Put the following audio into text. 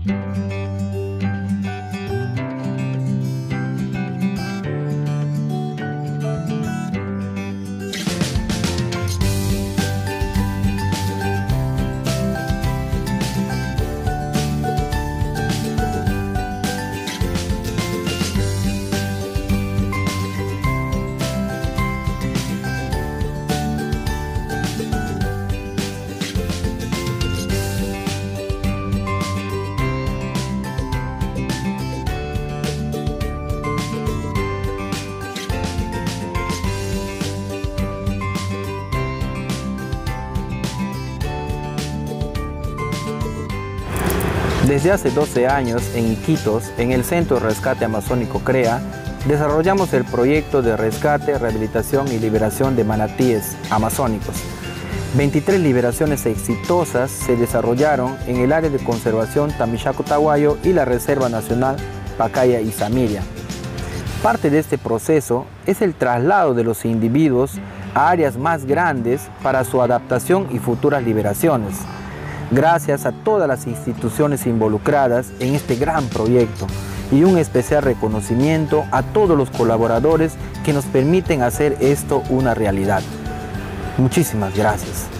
Desde hace 12 años, en Iquitos, en el Centro de Rescate Amazónico CREA, desarrollamos el proyecto de rescate, rehabilitación y liberación de manatíes amazónicos. 23 liberaciones exitosas se desarrollaron en el área de conservación Tamichaco-Tahuayo y la Reserva Nacional Pacaya-Izamiria. Parte de este proceso es el traslado de los individuos a áreas más grandes para su adaptación y futuras liberaciones. Gracias a todas las instituciones involucradas en este gran proyecto y un especial reconocimiento a todos los colaboradores que nos permiten hacer esto una realidad. Muchísimas gracias.